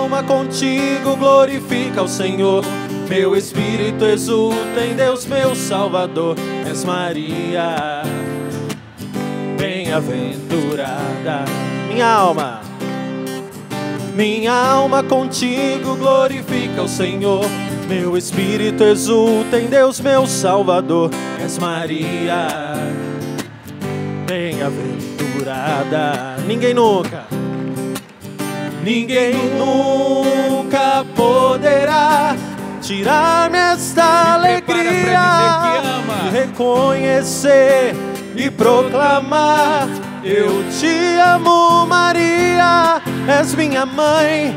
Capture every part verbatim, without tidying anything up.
alma contigo glorifica o Senhor. Meu espírito exulta em Deus, meu Salvador. És Maria, bem-aventurada. Minha alma, minha alma contigo glorifica o Senhor. Meu espírito exulta em Deus, meu Salvador. És Maria, bem-aventurada. Ninguém nunca, ninguém nunca poderá tirar-me esta alegria de reconhecer e proclamar: eu te amo, Maria. És minha mãe,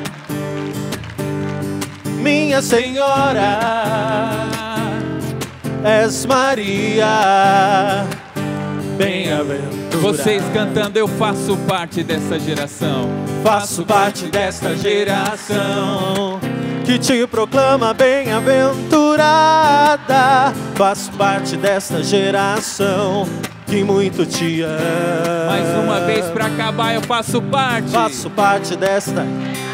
minha Senhora. És Maria, bem-aventurada. Vocês cantando, eu faço parte dessa geração. Faço parte desta geração que te proclama bem-aventurada. Faço parte desta geração que muito te ama. Mais uma vez pra acabar, eu faço parte. Faço parte desta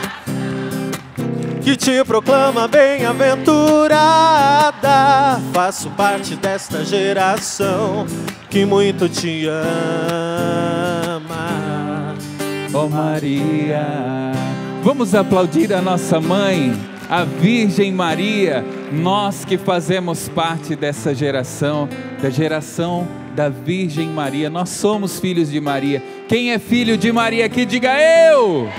que te proclama bem-aventurada. Faço parte desta geração que muito te ama. Oh Maria, vamos aplaudir a nossa mãe, a Virgem Maria. Nós que fazemos parte dessa geração, da geração da Virgem Maria. Nós somos filhos de Maria. Quem é filho de Maria aqui, diga eu.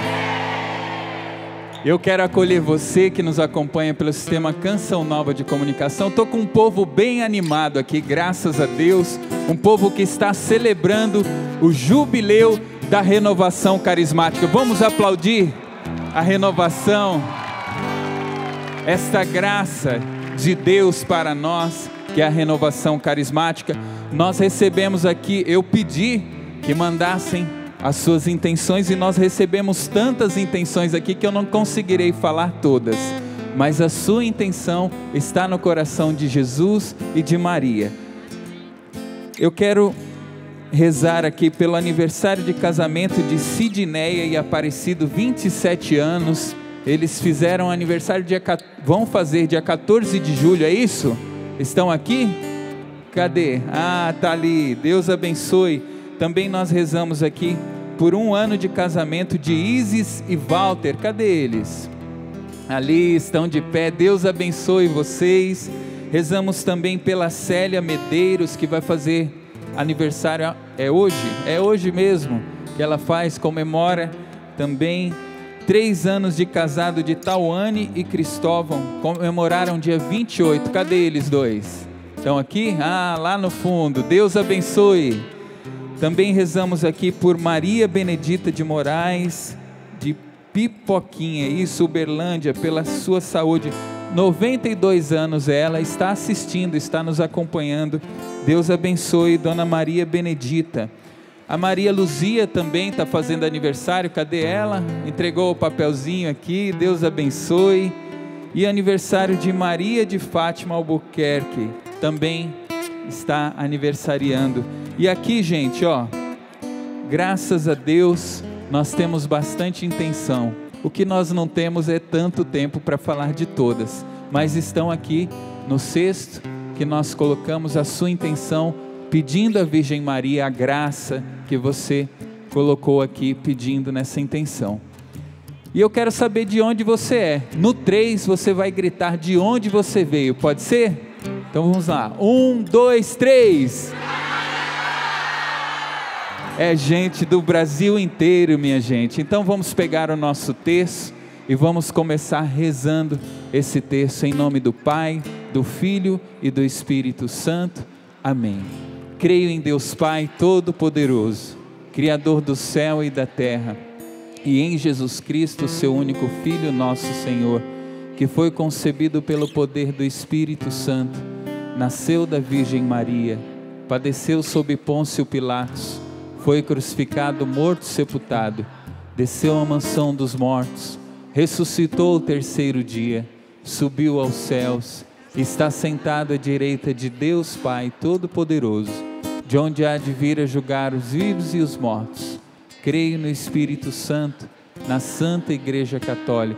Eu quero acolher você que nos acompanha pelo sistema Canção Nova de Comunicação. Estou com um povo bem animado aqui, graças a Deus. Um povo que está celebrando o jubileu da renovação carismática. Vamos aplaudir a renovação, esta graça de Deus para nós, que é a renovação carismática. Nós recebemos aqui, eu pedi que mandassem as suas intenções, e nós recebemos tantas intenções aqui que eu não conseguirei falar todas, mas a sua intenção está no coração de Jesus e de Maria. Eu quero rezar aqui pelo aniversário de casamento de Sidneia e Aparecido, vinte e sete anos. Eles fizeram aniversário dia, vão fazer dia quatorze de julho, é isso? Estão aqui? Cadê? Ah, tá ali. Deus abençoe. Também nós rezamos aqui por um ano de casamento de Isis e Walter. Cadê eles? Ali estão de pé. Deus abençoe vocês. Rezamos também pela Célia Medeiros, que vai fazer aniversário. É hoje? É hoje mesmo que ela faz, comemora também três anos de casado de Tawane e Cristóvão. Comemoraram dia vinte e oito. Cadê eles dois? Estão aqui? Ah, lá no fundo. Deus abençoe. Também rezamos aqui por Maria Benedita de Moraes, de Pipoquinha, isso, Uberlândia, pela sua saúde. noventa e dois anos ela, está assistindo, está nos acompanhando. Deus abençoe Dona Maria Benedita. A Maria Luzia também está fazendo aniversário. Cadê ela? Entregou o papelzinho aqui. Deus abençoe. E aniversário de Maria de Fátima Albuquerque, também está aniversariando. E aqui, gente, ó, graças a Deus, nós temos bastante intenção. O que nós não temos é tanto tempo para falar de todas, mas estão aqui no cesto que nós colocamos a sua intenção, pedindo à Virgem Maria a graça que você colocou aqui, pedindo nessa intenção. E eu quero saber de onde você é. No três você vai gritar de onde você veio, pode ser? Então vamos lá, um, dois, três. É gente do Brasil inteiro, minha gente. Então vamos pegar o nosso texto e vamos começar rezando esse texto em nome do Pai, do Filho e do Espírito Santo. Amém. Creio em Deus Pai Todo-Poderoso, Criador do céu e da terra, e em Jesus Cristo, seu único Filho, nosso Senhor, que foi concebido pelo poder do Espírito Santo, nasceu da Virgem Maria, padeceu sob Pôncio Pilatos, foi crucificado, morto, sepultado, desceu à mansão dos mortos, ressuscitou o terceiro dia, subiu aos céus, está sentado à direita de Deus Pai Todo-Poderoso, de onde há de vir a julgar os vivos e os mortos. Creio no Espírito Santo, na Santa Igreja Católica,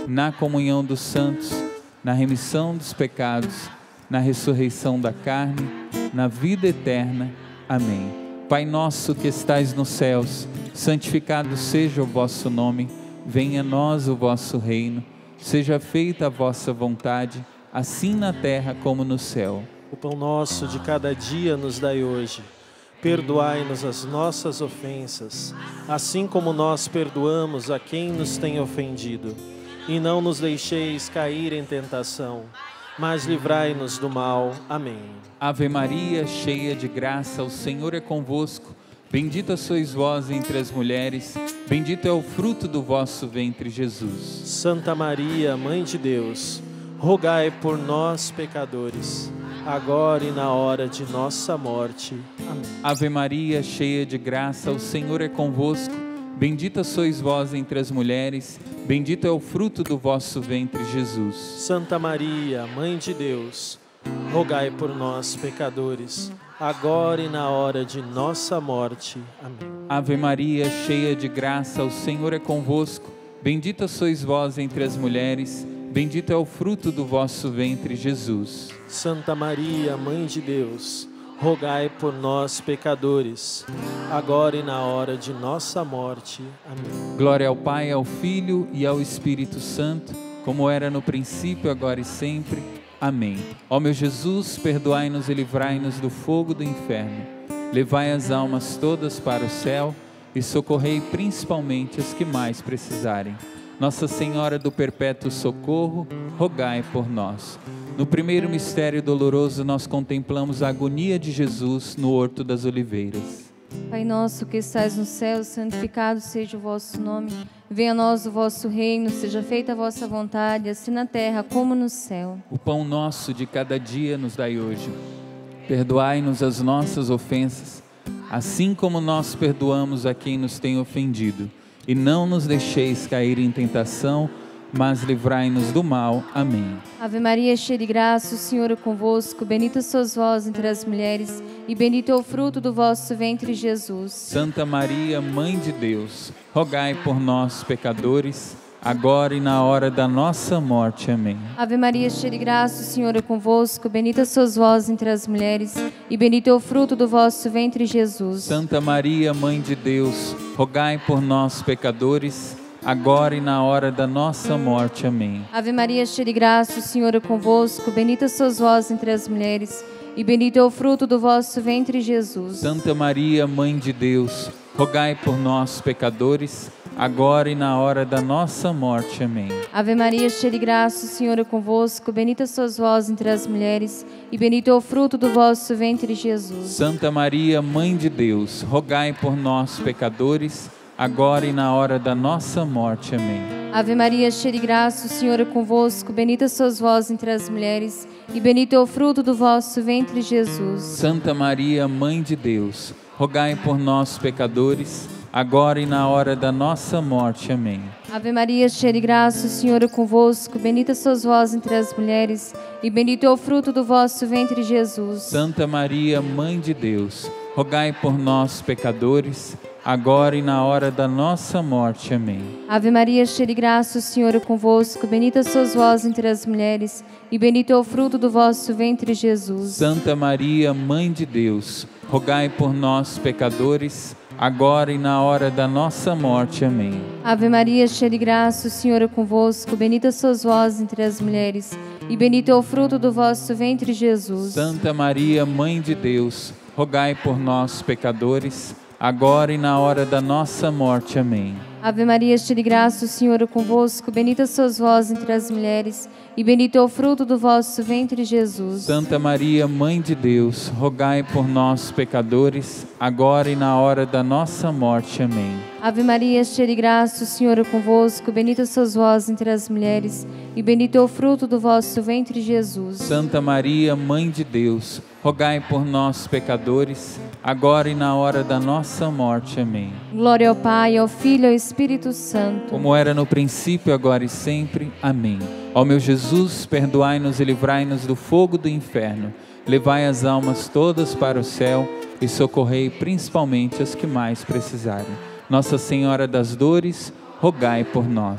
na comunhão dos santos, na remissão dos pecados, na ressurreição da carne, na vida eterna. Amém. Pai nosso que estais nos céus, santificado seja o vosso nome, venha a nós o vosso reino, seja feita a vossa vontade, assim na terra como no céu. O pão nosso de cada dia nos dai hoje. Perdoai-nos as nossas ofensas, assim como nós perdoamos a quem nos tem ofendido. E não nos deixeis cair em tentação, mas livrai-nos do mal. Amém. Ave Maria, cheia de graça, o Senhor é convosco. Bendita sois vós entre as mulheres, bendito é o fruto do vosso ventre, Jesus. Santa Maria, Mãe de Deus, rogai por nós, pecadores, agora e na hora de nossa morte. Amém. Ave Maria, cheia de graça, o Senhor é convosco. Bendita sois vós entre as mulheres, bendito é o fruto do vosso ventre, Jesus. Santa Maria, Mãe de Deus, rogai por nós, pecadores, agora e na hora de nossa morte. Amém. Ave Maria, cheia de graça, o Senhor é convosco. Bendita sois vós entre as mulheres, bendito é o fruto do vosso ventre, Jesus. Santa Maria, Mãe de Deus, rogai por nós, pecadores, agora e na hora de nossa morte. Amém. Glória ao Pai, ao Filho e ao Espírito Santo, como era no princípio, agora e sempre. Amém. Ó meu Jesus, perdoai-nos e livrai-nos do fogo do inferno. Levai as almas todas para o céu e socorrei principalmente as que mais precisarem. Nossa Senhora do Perpétuo Socorro, rogai por nós. No primeiro mistério doloroso, nós contemplamos a agonia de Jesus no Horto das Oliveiras. Pai nosso que estais no céu, santificado seja o vosso nome. Venha a nós o vosso reino, seja feita a vossa vontade, assim na terra como no céu. O pão nosso de cada dia nos dai hoje. Perdoai-nos as nossas ofensas, assim como nós perdoamos a quem nos tem ofendido. E não nos deixeis cair em tentação, mas livrai-nos do mal. Amém. Ave Maria, cheia de graça, o Senhor é convosco. Bendita sois vós entre as mulheres, e bendito é o fruto do vosso ventre, Jesus. Santa Maria, Mãe de Deus, rogai por nós, pecadores, agora e na hora da nossa morte. Amém. Ave Maria, cheia de graça, o Senhor é convosco. Bendita sois vós entre as mulheres, e bendito é o fruto do vosso ventre, Jesus. Santa Maria, Mãe de Deus, rogai por nós, pecadores, agora e na hora da nossa morte. Amém. Ave Maria, cheia de graça, o Senhor é convosco. Bendita sois vós entre as mulheres, e bendito é o fruto do vosso ventre, Jesus. Santa Maria, Mãe de Deus, rogai por nós, pecadores, agora e na hora da nossa morte. Amém. Ave Maria, cheia de graça, o Senhor é convosco. Bendita sois vós entre as mulheres, e bendito é o fruto do vosso ventre, Jesus. Santa Maria, Mãe de Deus, rogai por nós, pecadores, agora e na hora da nossa morte. Amém. Ave Maria, cheia de graça, o Senhor é convosco. Bendita sois vós entre as mulheres, e bendito é o fruto do vosso ventre, Jesus. Santa Maria, Mãe de Deus, rogai por nós, pecadores, agora e na hora da nossa morte. Amém. Ave Maria, cheia de graça, o Senhor é convosco. Bendita sois vós entre as mulheres, e bendito é o fruto do vosso ventre, Jesus. Santa Maria, Mãe de Deus, rogai por nós, pecadores, agora e na hora da nossa morte. Amém. Ave Maria, cheia de graça, o Senhor é convosco. Bendita sois vós entre as mulheres, e bendito é o fruto do vosso ventre, Jesus. Santa Maria, Mãe de Deus, rogai por nós, pecadores, agora e na hora da nossa morte. Amém. Ave Maria, cheia de graça, o Senhor é convosco. Bendita sois vós entre as mulheres, e bendito é o fruto do vosso ventre, Jesus. Santa Maria, Mãe de Deus, rogai por nós, pecadores, agora e na hora da nossa morte. Amém. Ave Maria, cheia de graça, o Senhor é convosco. Bendita sois vós entre as mulheres, e bendito é o fruto do vosso ventre, Jesus. Santa Maria, Mãe de Deus, rogai por nós, pecadores, agora e na hora da nossa morte. Amém. Ave Maria, cheia de graça, o Senhor é convosco. Bendita sois vós entre as mulheres, e bendito é o fruto do vosso ventre, Jesus. Santa Maria, Mãe de Deus, rogai por nós, pecadores, agora e na hora da nossa morte. Amém. Glória ao Pai, ao Filho e ao Espírito Santo, como era no princípio, agora e sempre. Amém. Ó meu Jesus, perdoai-nos e livrai-nos do fogo do inferno. Levai as almas todas para o céu e socorrei principalmente as que mais precisarem. Nossa Senhora das Dores, rogai por nós.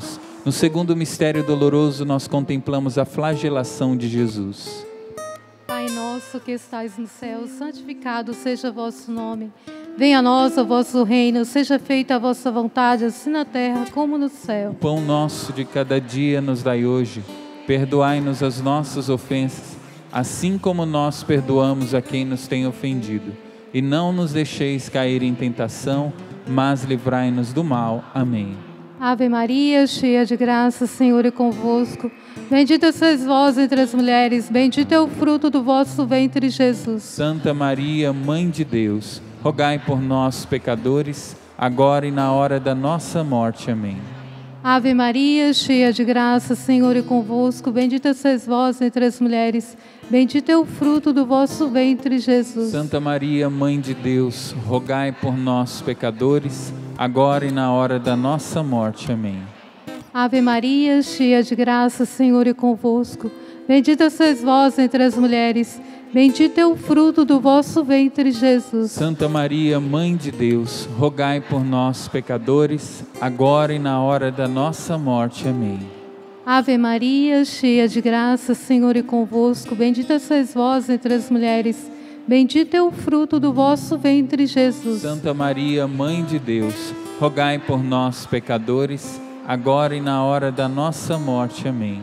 No segundo mistério doloroso, nós contemplamos a flagelação de Jesus. Pai nosso que estais no céu, santificado seja o vosso nome. Venha a nós o vosso reino, seja feita a vossa vontade, assim na terra como no céu. O pão nosso de cada dia nos dai hoje. Perdoai-nos as nossas ofensas, assim como nós perdoamos a quem nos tem ofendido. E não nos deixeis cair em tentação, mas livrai-nos do mal. Amém. Ave Maria, cheia de graça, o Senhor é convosco. Bendita sois vós entre as mulheres, bendito é o fruto do vosso ventre, Jesus. Santa Maria, Mãe de Deus, rogai por nós, pecadores, agora e na hora da nossa morte. Amém. Ave Maria, cheia de graça, o Senhor é convosco. Bendita sois vós entre as mulheres, bendito é o fruto do vosso ventre, Jesus. Santa Maria, Mãe de Deus, rogai por nós, pecadores, agora e na hora da nossa morte. Amém. Ave Maria, cheia de graça, o Senhor é convosco. Bendita sois vós entre as mulheres, bendito é o fruto do vosso ventre, Jesus. Santa Maria, Mãe de Deus, rogai por nós, pecadores, agora e na hora da nossa morte. Amém. Ave Maria, cheia de graça, o Senhor é convosco. Bendita sois vós entre as mulheres, bendito é o fruto do vosso ventre, Jesus. Santa Maria, Mãe de Deus, rogai por nós, pecadores, agora e na hora da nossa morte. Amém.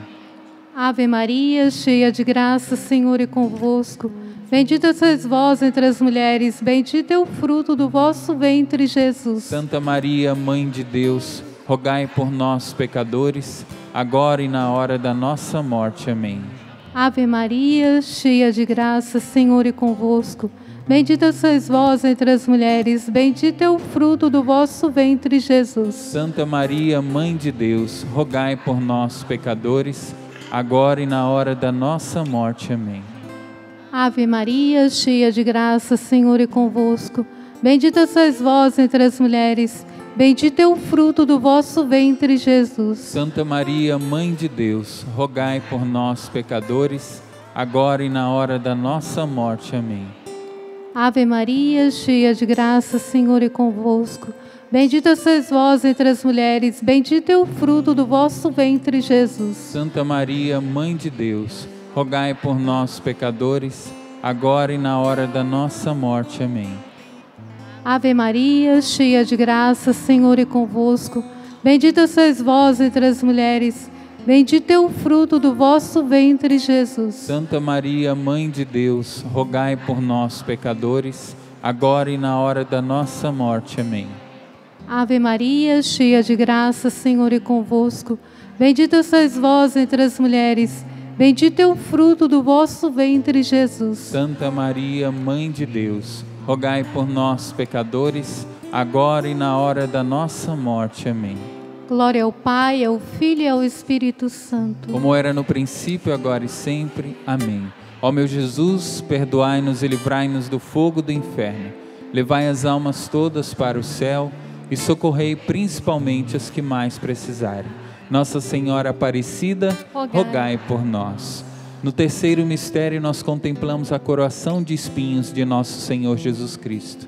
Ave Maria, cheia de graça, o Senhor é convosco. Bendita sois vós entre as mulheres, bendito é o fruto do vosso ventre, Jesus. Santa Maria, Mãe de Deus, rogai por nós, pecadores, agora e na hora da nossa morte. Amém. Ave Maria, cheia de graça, o Senhor é convosco. Bendita sois vós entre as mulheres, bendito é o fruto do vosso ventre, Jesus. Santa Maria, Mãe de Deus, rogai por nós, pecadores, agora e na hora da nossa morte. Amém. Ave Maria, cheia de graça, o Senhor é convosco. Bendita sois vós entre as mulheres, bendito é o fruto do vosso ventre, Jesus. Santa Maria, Mãe de Deus, rogai por nós, pecadores, agora e na hora da nossa morte. Amém. Ave Maria, cheia de graça, o Senhor é convosco. Bendita sois vós entre as mulheres, bendito é o fruto do vosso ventre, Jesus. Santa Maria, Mãe de Deus, rogai por nós, pecadores, agora e na hora da nossa morte. Amém. Ave Maria, cheia de graça, o Senhor é convosco. Bendita sois vós entre as mulheres, bendito é o fruto do vosso ventre, Jesus. Santa Maria, Mãe de Deus, rogai por nós, pecadores, agora e na hora da nossa morte. Amém. Ave Maria, cheia de graça, o Senhor é convosco. Bendita sois vós entre as mulheres, bendito é o fruto do vosso ventre, Jesus. Santa Maria, Mãe de Deus, rogai por nós, pecadores, agora e na hora da nossa morte. Amém. Glória ao Pai, ao Filho e ao Espírito Santo. Como era no princípio, agora e sempre. Amém. Ó meu Jesus, perdoai-nos e livrai-nos do fogo do inferno. Levai as almas todas para o céu e socorrei principalmente as que mais precisarem. Nossa Senhora Aparecida, rogai, rogai por nós. No terceiro mistério, nós contemplamos a coroação de espinhos de nosso Senhor Jesus Cristo.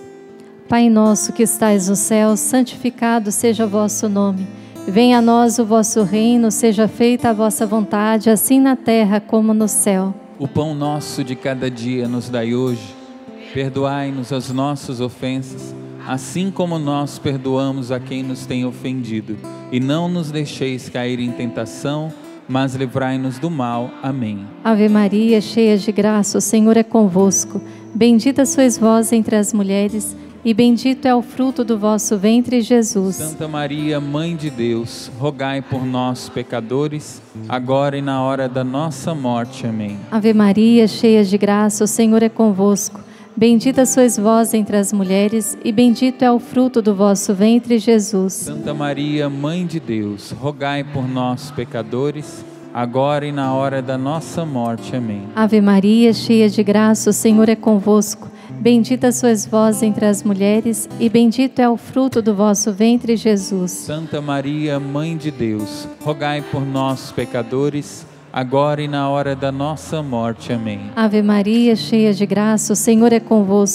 Pai nosso que estais no céu, santificado seja o vosso nome. Venha a nós o vosso reino, seja feita a vossa vontade, assim na terra como no céu. O pão nosso de cada dia nos dai hoje. Perdoai-nos as nossas ofensas, assim como nós perdoamos a quem nos tem ofendido. E não nos deixeis cair em tentação, mas livrai-nos do mal. Amém. Ave Maria, cheia de graça, o Senhor é convosco. Bendita sois vós entre as mulheres, e bendito é o fruto do vosso ventre, Jesus. Santa Maria, Mãe de Deus, rogai por nós, pecadores, agora e na hora da nossa morte. Amém. Ave Maria, cheia de graça, o Senhor é convosco. Bendita sois vós entre as mulheres, e bendito é o fruto do vosso ventre, Jesus. Santa Maria, Mãe de Deus, rogai por nós, pecadores, agora e na hora da nossa morte. Amém. Ave Maria, cheia de graça, o Senhor é convosco. Bendita sois vós entre as mulheres, e bendito é o fruto do vosso ventre, Jesus. Santa Maria, Mãe de Deus, rogai por nós, pecadores, agora e na hora da nossa morte. Amém. Ave Maria, cheia de graça, o Senhor é convosco.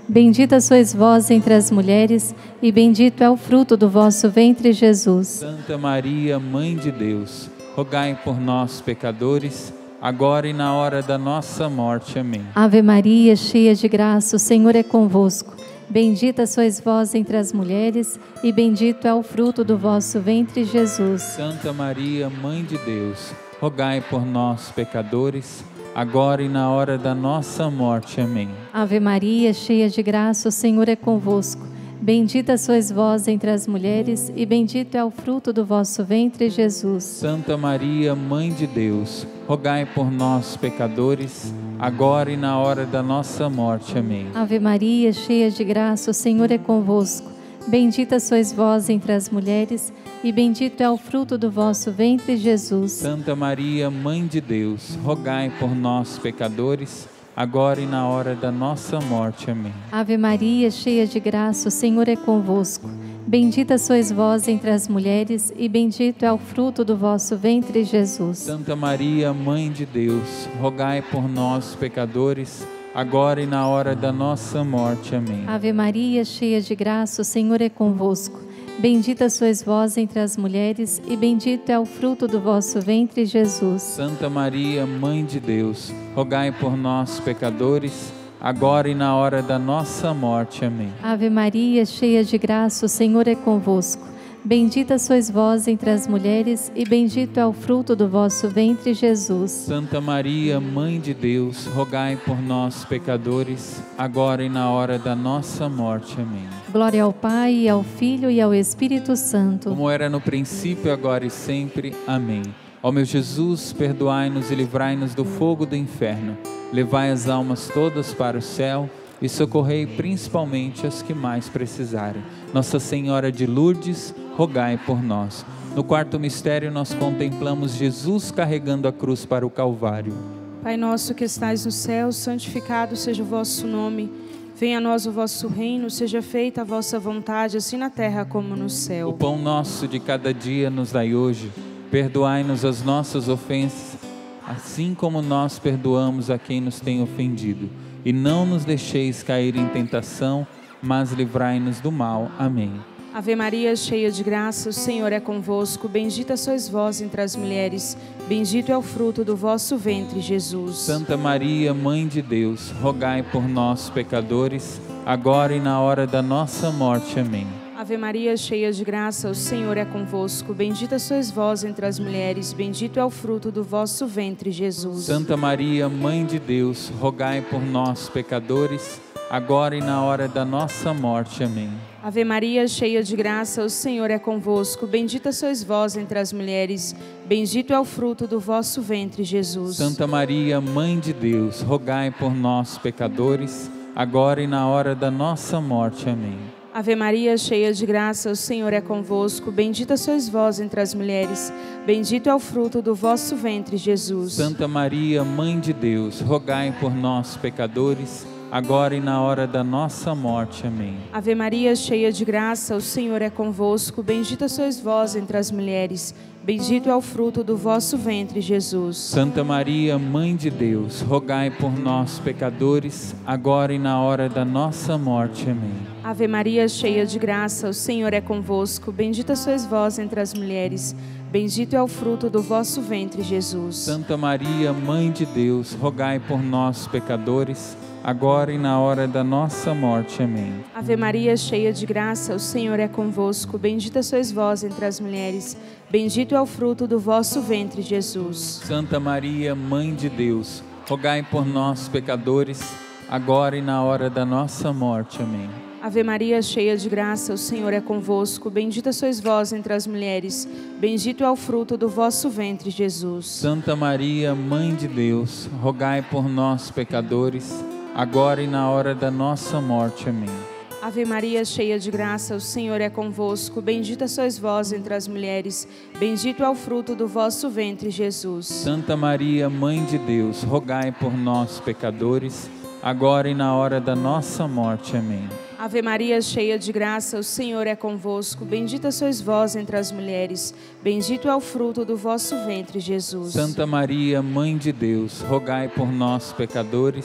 Bendita sois vós entre as mulheres, e bendito é o fruto do vosso ventre, Jesus. Santa Maria, Mãe de Deus, rogai por nós, pecadores, agora e na hora da nossa morte. Amém. Ave Maria, cheia de graça, o Senhor é convosco. Bendita sois vós entre as mulheres, e bendito é o fruto do vosso ventre, Jesus. Santa Maria, Mãe de Deus, rogai por nós, pecadores, agora e na hora da nossa morte. Amém. Ave Maria, cheia de graça, o Senhor é convosco. Bendita sois vós entre as mulheres, e bendito é o fruto do vosso ventre, Jesus. Santa Maria, Mãe de Deus, rogai por nós, pecadores, agora e na hora da nossa morte. Amém. Ave Maria, cheia de graça, o Senhor é convosco. Bendita sois vós entre as mulheres, e bendito é o fruto do vosso ventre, Jesus. Santa Maria, Mãe de Deus, rogai por nós, pecadores, agora e na hora da nossa morte. Amém. Ave Maria, cheia de graça, o Senhor é convosco. Bendita sois vós entre as mulheres, e bendito é o fruto do vosso ventre, Jesus. Santa Maria, Mãe de Deus, rogai por nós, pecadores, agora e na hora da nossa morte. Amém. Ave Maria, cheia de graça, o Senhor é convosco. Bendita sois vós entre as mulheres, e bendito é o fruto do vosso ventre, Jesus. Santa Maria, Mãe de Deus, rogai por nós, pecadores, agora e na hora da nossa morte. Amém. Ave Maria, cheia de graça, o Senhor é convosco. Bendita sois vós entre as mulheres, e bendito é o fruto do vosso ventre, Jesus. Santa Maria, Mãe de Deus, rogai por nós, pecadores, agora e na hora da nossa morte. Amém. Glória ao Pai, e ao Filho e ao Espírito Santo. Como era no princípio, agora e sempre. Amém. Ó meu Jesus, perdoai-nos e livrai-nos do fogo do inferno. Levai as almas todas para o céu e socorrei principalmente as que mais precisarem. Nossa Senhora de Lourdes, rogai por nós. No quarto mistério, nós contemplamos Jesus carregando a cruz para o Calvário. Pai nosso que estais no céu, santificado seja o vosso nome. Venha a nós o vosso reino, seja feita a vossa vontade, assim na terra como no céu. O pão nosso de cada dia nos dai hoje. Perdoai-nos as nossas ofensas, assim como nós perdoamos a quem nos tem ofendido. E não nos deixeis cair em tentação, mas livrai-nos do mal. Amém. Ave Maria, cheia de graça, o Senhor é convosco. Bendita sois vós entre as mulheres, bendito é o fruto do vosso ventre, Jesus. Santa Maria, Mãe de Deus, rogai por nós, pecadores, agora e na hora da nossa morte. Amém. Ave Maria, cheia de graça, o Senhor é convosco. Bendita sois vós entre as mulheres, bendito é o fruto do vosso ventre, Jesus. Santa Maria, Mãe de Deus, rogai por nós, pecadores, agora e na hora da nossa morte. Amém. Ave Maria, cheia de graça, o Senhor é convosco. Bendita sois vós entre as mulheres, bendito é o fruto do vosso ventre, Jesus. Santa Maria, Mãe de Deus, rogai por nós, pecadores, agora e na hora da nossa morte. Amém. Ave Maria, cheia de graça, o Senhor é convosco. Bendita sois vós entre as mulheres, bendito é o fruto do vosso ventre, Jesus. Santa Maria, Mãe de Deus, rogai por nós, pecadores, agora e na hora da nossa morte. Amém. Ave Maria, cheia de graça, o Senhor é convosco. Bendita sois vós entre as mulheres, bendito é o fruto do vosso ventre, Jesus. Santa Maria, Mãe de Deus, rogai por nós, pecadores, agora e na hora da nossa morte. Amém. Ave Maria, cheia de graça, o Senhor é convosco. Bendita sois vós entre as mulheres, bendito é o fruto do vosso ventre, Jesus. Santa Maria, Mãe de Deus, rogai por nós, pecadores, agora e na hora da nossa morte. Amém. Ave Maria, cheia de graça, o Senhor é convosco. Bendita sois vós entre as mulheres, bendito é o fruto do vosso ventre, Jesus. Santa Maria, Mãe de Deus, rogai por nós, pecadores, agora e na hora da nossa morte. Amém. Ave Maria, cheia de graça, o Senhor é convosco. Bendita sois vós entre as mulheres, bendito é o fruto do vosso ventre, Jesus. Santa Maria, Mãe de Deus, rogai por nós, pecadores, agora e na hora da nossa morte. Amém. Ave Maria, cheia de graça, o Senhor é convosco. Bendita sois vós entre as mulheres, bendito é o fruto do vosso ventre, Jesus. Santa Maria, Mãe de Deus, rogai por nós, pecadores, agora e na hora da nossa morte. Amém. Ave Maria, cheia de graça, o Senhor é convosco. Bendita sois vós entre as mulheres, bendito é o fruto do vosso ventre, Jesus. Santa Maria, Mãe de Deus, rogai por nós, pecadores,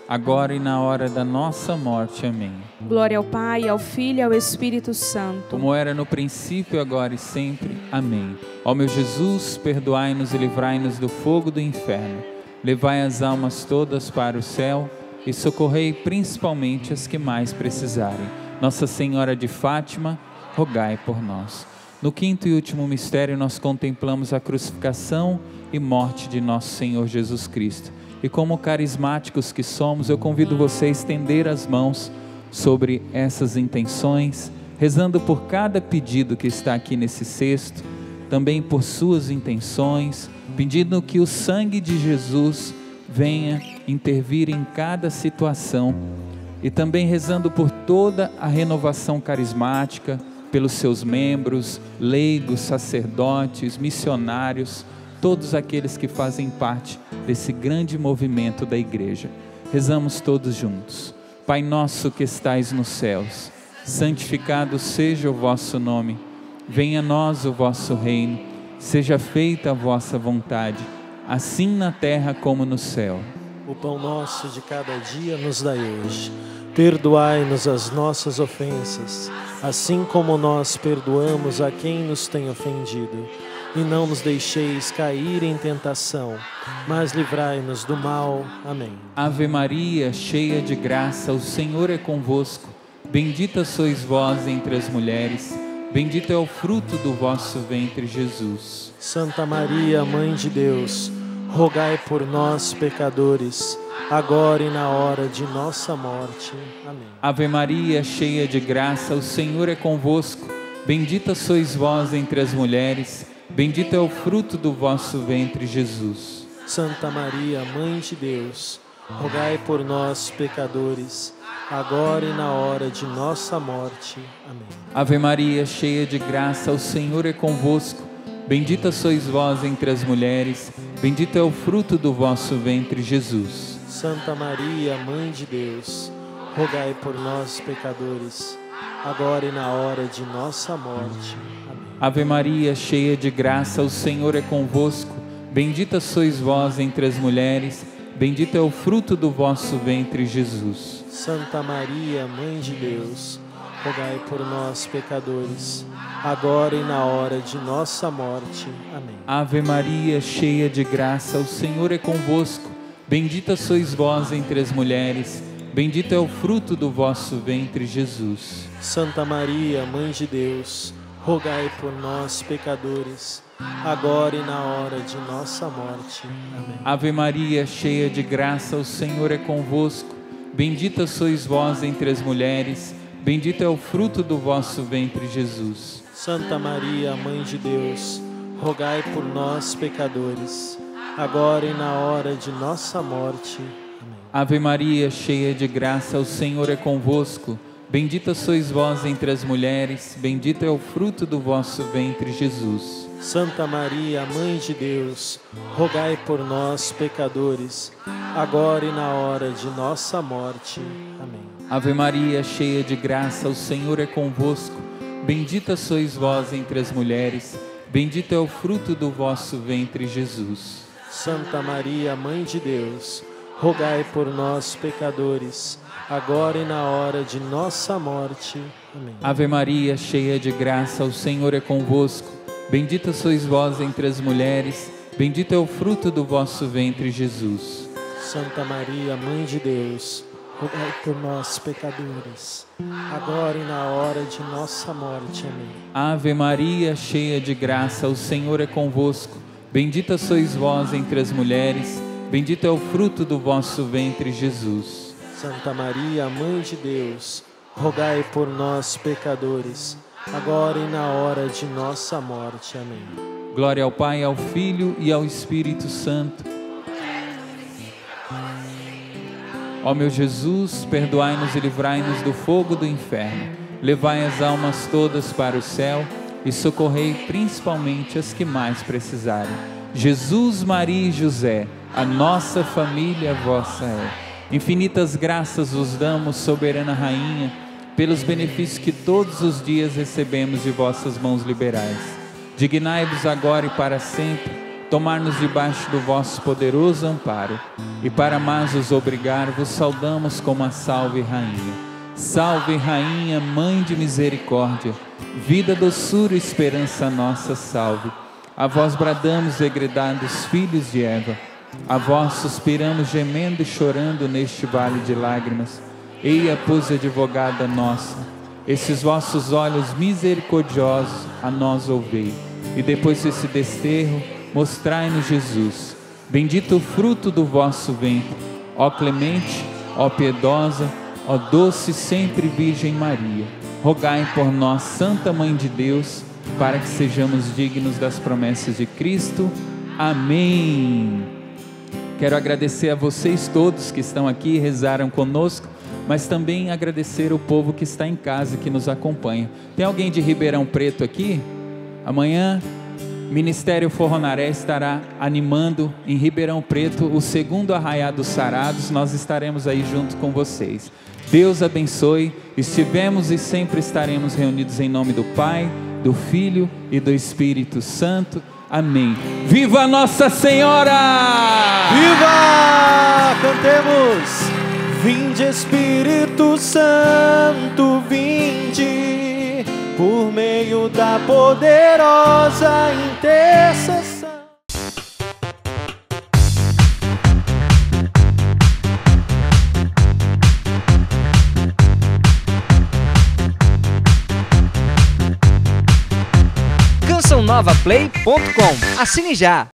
agora e na hora da nossa morte. Amém. Glória ao Pai, ao Filho e ao Espírito Santo. Como era no princípio, agora e sempre. Amém. Ó meu Jesus, perdoai-nos e livrai-nos do fogo do inferno. Levai as almas todas para o céu e socorrei principalmente as que mais precisarem. Nossa Senhora de Fátima, rogai por nós. No quinto e último mistério, nós contemplamos a crucificação e morte de nosso Senhor Jesus Cristo. E como carismáticos que somos, eu convido você a estender as mãos sobre essas intenções, rezando por cada pedido que está aqui nesse cesto, também por suas intenções, pedindo que o sangue de Jesus venha intervir em cada situação, e também rezando por toda a renovação carismática, pelos seus membros, leigos, sacerdotes, missionários, todos aqueles que fazem parte desse grande movimento da igreja. Rezamos todos juntos. Pai nosso que estais nos céus, santificado seja o vosso nome. Venha a nós o vosso reino. Seja feita a vossa vontade, assim na terra como no céu. O pão nosso de cada dia nos dai hoje. Perdoai-nos as nossas ofensas, assim como nós perdoamos a quem nos tem ofendido. E não nos deixeis cair em tentação, mas livrai-nos do mal. Amém. Ave Maria, cheia de graça, o Senhor é convosco. Bendita sois vós entre as mulheres, bendito é o fruto do vosso ventre, Jesus. Santa Maria, Mãe de Deus, rogai por nós, pecadores, agora e na hora de nossa morte. Amém. Ave Maria, cheia de graça, o Senhor é convosco. Bendita sois vós entre as mulheres, bendito é o fruto do vosso ventre, Jesus. Santa Maria, Mãe de Deus, rogai por nós, pecadores, agora e na hora de nossa morte. Amém. Ave Maria, cheia de graça, o Senhor é convosco. Bendita sois vós entre as mulheres, bendito é o fruto do vosso ventre, Jesus. Santa Maria, Mãe de Deus, rogai por nós, pecadores, agora e na hora de nossa morte. Amém. Ave Maria, cheia de graça, o Senhor é convosco. Bendita sois vós entre as mulheres, bendito é o fruto do vosso ventre, Jesus. Santa Maria, Mãe de Deus, rogai por nós, pecadores, agora e na hora de nossa morte. Amém. Ave Maria, cheia de graça, o Senhor é convosco. Bendita sois vós entre as mulheres, bendito é o fruto do vosso ventre, Jesus. Santa Maria, Mãe de Deus, rogai por nós, pecadores, agora e na hora de nossa morte. Amém. Ave Maria, cheia de graça, o Senhor é convosco. Bendita sois vós entre as mulheres, bendito é o fruto do vosso ventre, Jesus. Santa Maria, Mãe de Deus, rogai por nós, pecadores, agora e na hora de nossa morte. Amém. Ave Maria, cheia de graça, o Senhor é convosco. Bendita sois vós entre as mulheres, bendito é o fruto do vosso ventre, Jesus. Santa Maria, Mãe de Deus, rogai por nós, pecadores, agora e na hora de nossa morte. Amém. Ave Maria, cheia de graça, o Senhor é convosco. Bendita sois vós entre as mulheres, bendito é o fruto do vosso ventre, Jesus. Santa Maria, Mãe de Deus, rogai por nós, pecadores, agora e na hora de nossa morte. Amém. Ave Maria, cheia de graça, o Senhor é convosco. Bendita sois vós entre as mulheres, bendito é o fruto do vosso ventre, Jesus. Santa Maria, Mãe de Deus, rogai por nós, pecadores, agora e na hora de nossa morte. Amém. Ave Maria, cheia de graça, o Senhor é convosco. Bendita sois vós entre as mulheres, bendito é o fruto do vosso ventre, Jesus. Santa Maria, Mãe de Deus, rogai por nós, pecadores, agora e na hora de nossa morte. Amém. Glória ao Pai, ao Filho e ao Espírito Santo. Ó meu Jesus, perdoai-nos e livrai-nos do fogo do inferno. Levai as almas todas para o céu e socorrei principalmente as que mais precisarem. Jesus, Maria e José, a nossa família vossa é. Infinitas graças vos damos, soberana Rainha, pelos benefícios que todos os dias recebemos de vossas mãos liberais. Dignai-vos agora e para sempre tomar-nos debaixo do vosso poderoso amparo, e para mais os obrigar, vos saudamos como a Salve Rainha. Salve Rainha, Mãe de Misericórdia, vida, doçura e esperança nossa, salve. A vós bradamos, degredados filhos de Eva, a vós suspiramos, gemendo e chorando neste vale de lágrimas. Eia, pois, advogada nossa, esses vossos olhos misericordiosos a nós ouvei, e depois desse desterro, mostrai-nos Jesus, bendito o fruto do vosso ventre, ó clemente, ó piedosa, ó doce sempre Virgem Maria. Rogai por nós, Santa Mãe de Deus, para que sejamos dignos das promessas de Cristo. Amém. Quero agradecer a vocês todos que estão aqui e rezaram conosco, mas também agradecer o povo que está em casa, que nos acompanha. Tem alguém de Ribeirão Preto aqui? Amanhã, Ministério Forronaré estará animando em Ribeirão Preto o segundo Arraiá dos Sarados. Nós estaremos aí junto com vocês. Deus abençoe. Estivemos e sempre estaremos reunidos em nome do Pai, do Filho e do Espírito Santo. Amém. Viva Nossa Senhora! Viva! Cantemos! Vinde, Espírito Santo, vinde, por meio da poderosa intercessão. canção nova play ponto com. Assine já!